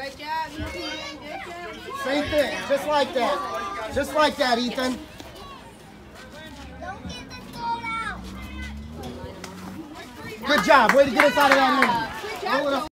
Good job, Ethan. Good job. Same thing, just like that. Just like that, Ethan. Don't get the ball out. Good job. Way to get us out of that lane. Good job.